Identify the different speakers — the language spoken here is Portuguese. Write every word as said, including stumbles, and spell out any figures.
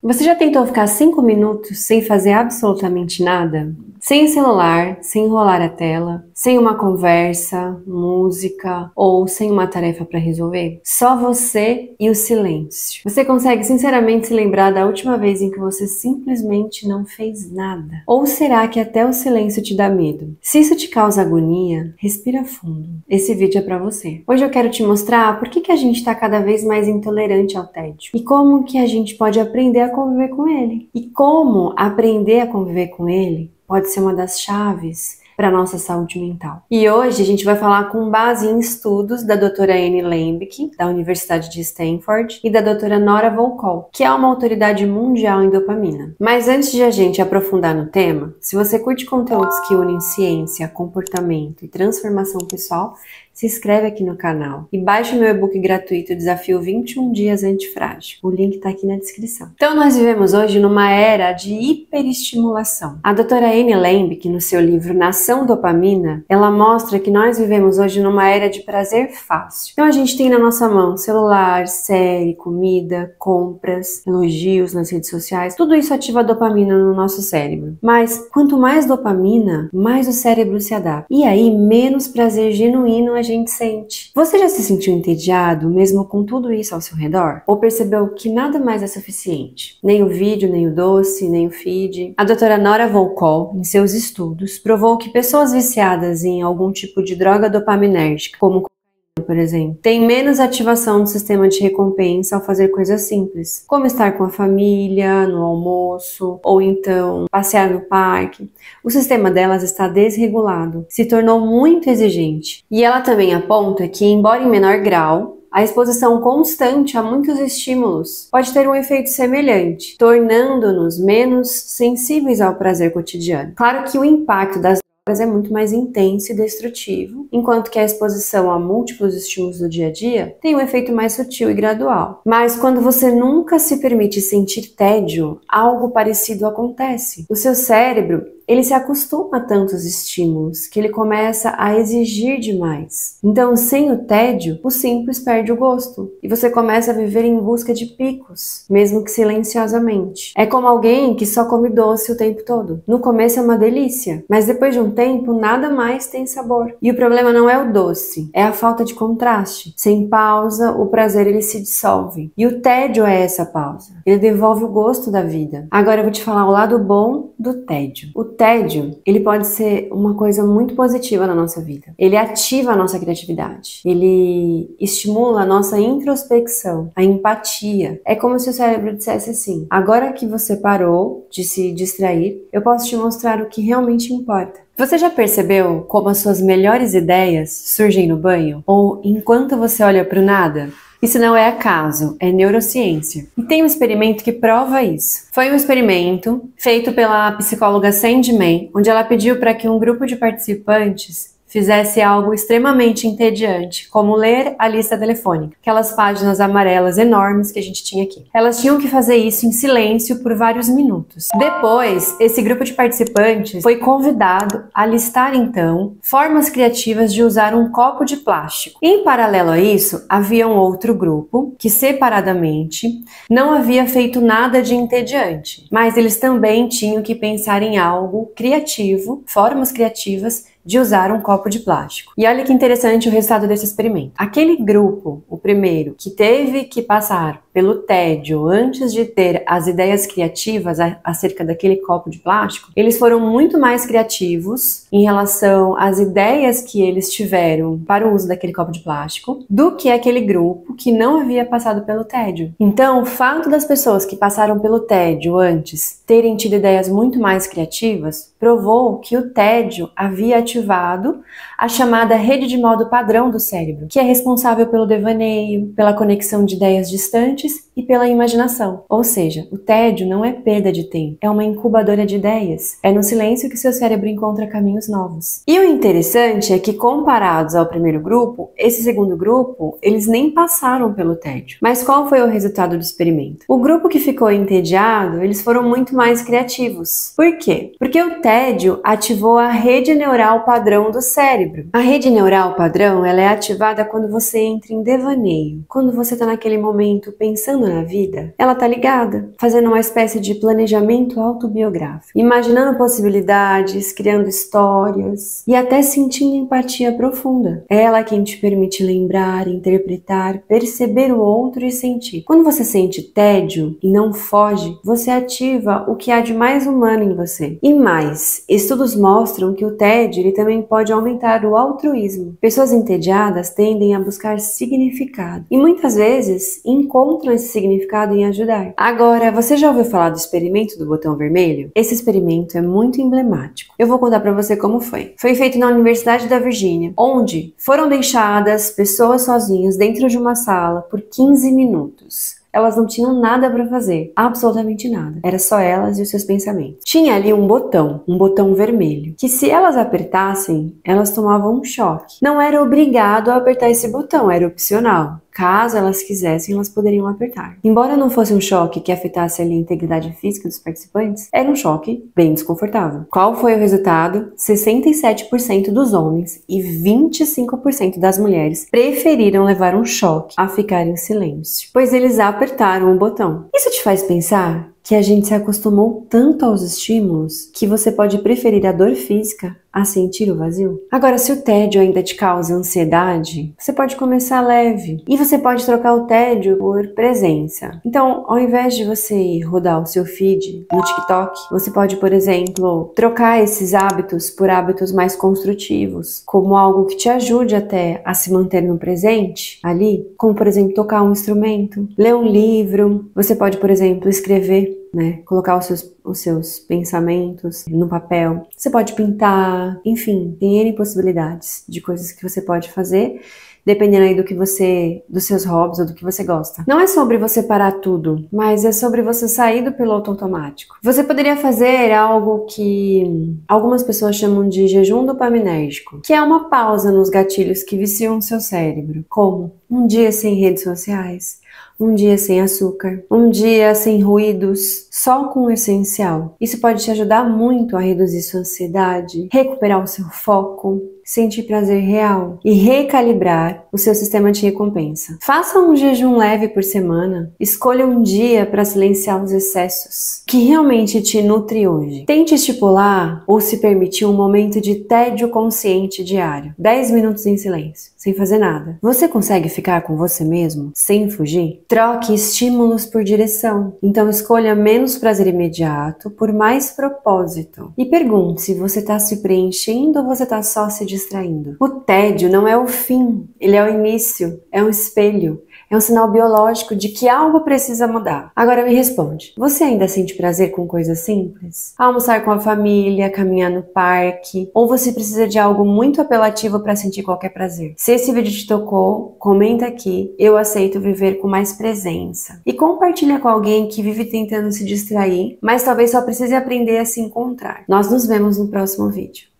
Speaker 1: Você já tentou ficar cinco minutos sem fazer absolutamente nada? Sem celular, sem rolar a tela, sem uma conversa, música ou sem uma tarefa para resolver? Só você e o silêncio. Você consegue sinceramente se lembrar da última vez em que você simplesmente não fez nada? Ou será que até o silêncio te dá medo? Se isso te causa agonia, respira fundo. Esse vídeo é para você. Hoje eu quero te mostrar por que que a gente está cada vez mais intolerante ao tédio e como que a gente pode aprender a conviver com ele. E como aprender a conviver com ele pode ser uma das chaves para a nossa saúde mental. E hoje a gente vai falar com base em estudos da doutora Annie Lembke, da Universidade de Stanford, e da doutora Nora Volkow, que é uma autoridade mundial em dopamina. Mas antes de a gente aprofundar no tema, se você curte conteúdos que unem ciência, comportamento e transformação pessoal, se inscreve aqui no canal e baixe o meu e-book gratuito Desafio vinte e um Dias Antifrágil. O link está aqui na descrição. Então nós vivemos hoje numa era de hiperestimulação. A doutora Annie Lembke, no seu livro Nação Dopamina, ela mostra que nós vivemos hoje numa era de prazer fácil. Então a gente tem na nossa mão celular, série, comida, compras, elogios nas redes sociais. Tudo isso ativa a dopamina no nosso cérebro. Mas quanto mais dopamina, mais o cérebro se adapta. E aí menos prazer genuíno a gente sente. Você já se sentiu entediado mesmo com tudo isso ao seu redor? Ou percebeu que nada mais é suficiente? Nem o vídeo, nem o doce, nem o feed? A doutora Nora Volkow, em seus estudos, provou que pessoas viciadas em algum tipo de droga dopaminérgica, como por exemplo, tem menos ativação do sistema de recompensa ao fazer coisas simples, como estar com a família, no almoço, ou então passear no parque. O sistema delas está desregulado, se tornou muito exigente. E ela também aponta que, embora em menor grau, a exposição constante a muitos estímulos pode ter um efeito semelhante, tornando-nos menos sensíveis ao prazer cotidiano. Claro que o impacto das é muito mais intenso e destrutivo, enquanto que a exposição a múltiplos estímulos do dia a dia tem um efeito mais sutil e gradual. Mas quando você nunca se permite sentir tédio, algo parecido acontece. O seu cérebro, ele se acostuma a tantos estímulos que ele começa a exigir demais. Então, sem o tédio, o simples perde o gosto e você começa a viver em busca de picos, mesmo que silenciosamente. É como alguém que só come doce o tempo todo. No começo é uma delícia, mas depois de um tempo nada mais tem sabor. E o problema não é o doce, é a falta de contraste. Sem pausa, o prazer ele se dissolve. E o tédio é essa pausa. Ele devolve o gosto da vida. Agora eu vou te falar o lado bom do tédio. O O tédio, ele pode ser uma coisa muito positiva na nossa vida. Ele ativa a nossa criatividade. Ele estimula a nossa introspecção, a empatia. É como se o cérebro dissesse assim: agora que você parou de se distrair, eu posso te mostrar o que realmente importa. Você já percebeu como as suas melhores ideias surgem no banho? Ou enquanto você olha para o nada? Isso não é acaso, é neurociência. E tem um experimento que prova isso. Foi um experimento feito pela psicóloga Sandy May, onde ela pediu para que um grupo de participantes fizesse algo extremamente entediante, como ler a lista telefônica, aquelas páginas amarelas enormes que a gente tinha aqui. Elas tinham que fazer isso em silêncio por vários minutos. Depois, esse grupo de participantes foi convidado a listar, então, formas criativas de usar um copo de plástico. Em paralelo a isso, havia um outro grupo que, separadamente, não havia feito nada de entediante, mas eles também tinham que pensar em algo criativo, formas criativas, de usar um copo de plástico. E olha que interessante o resultado desse experimento. Aquele grupo, o primeiro, que teve que passar pelo tédio antes de ter as ideias criativas acerca daquele copo de plástico, eles foram muito mais criativos em relação às ideias que eles tiveram para o uso daquele copo de plástico do que aquele grupo que não havia passado pelo tédio. Então, o fato das pessoas que passaram pelo tédio antes terem tido ideias muito mais criativas provou que o tédio havia ativado a chamada rede de modo padrão do cérebro, que é responsável pelo devaneio, pela conexão de ideias distantes e pela imaginação. Ou seja, o tédio não é perda de tempo, é uma incubadora de ideias. É no silêncio que seu cérebro encontra caminhos novos. E o interessante é que, comparados ao primeiro grupo, esse segundo grupo, eles nem passaram pelo tédio. Mas qual foi o resultado do experimento? O grupo que ficou entediado, eles foram muito mais criativos. Por quê? Porque o tédio ativou a rede neural neural padrão do cérebro. A rede neural padrão, ela é ativada quando você entra em devaneio. Quando você está naquele momento pensando na vida, ela tá ligada, fazendo uma espécie de planejamento autobiográfico, imaginando possibilidades, criando histórias e até sentindo empatia profunda. É ela quem te permite lembrar, interpretar, perceber o outro e sentir. Quando você sente tédio e não foge, você ativa o que há de mais humano em você. E mais, estudos mostram que o tédio ele também pode aumentar o altruísmo. Pessoas entediadas tendem a buscar significado e muitas vezes encontram esse significado em ajudar. Agora, você já ouviu falar do experimento do botão vermelho? Esse experimento é muito emblemático. Eu vou contar para você como foi. Foi feito na Universidade da Virgínia, onde foram deixadas pessoas sozinhas dentro de uma sala por quinze minutos. Elas não tinham nada para fazer, absolutamente nada. Era só elas e os seus pensamentos. Tinha ali um botão, um botão vermelho, que se elas apertassem, elas tomavam um choque. Não era obrigado a apertar esse botão, era opcional. Caso elas quisessem, elas poderiam apertar. Embora não fosse um choque que afetasse ali a integridade física dos participantes, era um choque bem desconfortável. Qual foi o resultado? sessenta e sete por cento dos homens e vinte e cinco por cento das mulheres preferiram levar um choque a ficar em silêncio, pois eles apertaram o botão. Isso te faz pensar que a gente se acostumou tanto aos estímulos que você pode preferir a dor física a sentir o vazio? Agora, se o tédio ainda te causa ansiedade, você pode começar leve e você pode trocar o tédio por presença. Então, ao invés de você rodar o seu feed no TikTok, você pode, por exemplo, trocar esses hábitos por hábitos mais construtivos, como algo que te ajude até a se manter no presente ali, como, por exemplo, tocar um instrumento, ler um livro. Você pode, por exemplo, escrever, né? Colocar os seus, os seus pensamentos no papel. Você pode pintar, enfim, tem N possibilidades de coisas que você pode fazer, dependendo aí do que você, dos seus hobbies ou do que você gosta. Não é sobre você parar tudo, mas é sobre você sair do piloto automático. Você poderia fazer algo que algumas pessoas chamam de jejum dopaminérgico, que é uma pausa nos gatilhos que viciam o seu cérebro, como um dia sem redes sociais, um dia sem açúcar, um dia sem ruídos, só com o essencial. Isso pode te ajudar muito a reduzir sua ansiedade, recuperar o seu foco, sentir prazer real e recalibrar o seu sistema de recompensa. Faça um jejum leve por semana. Escolha um dia para silenciar os excessos que realmente te nutre hoje. Tente estipular ou se permitir um momento de tédio consciente diário. dez minutos em silêncio, sem fazer nada. Você consegue ficar com você mesmo sem fugir? Troque estímulos por direção. Então escolha menos prazer imediato por mais propósito. E pergunte se você está se preenchendo ou você está só se distraindo. O tédio não é o fim, ele é o início, é um espelho, é um sinal biológico de que algo precisa mudar. Agora me responde, você ainda sente prazer com coisas simples? Almoçar com a família, caminhar no parque, ou você precisa de algo muito apelativo para sentir qualquer prazer? Se esse vídeo te tocou, comenta aqui, eu aceito viver com mais presença. E compartilha com alguém que vive tentando se distrair, mas talvez só precise aprender a se encontrar. Nós nos vemos no próximo vídeo.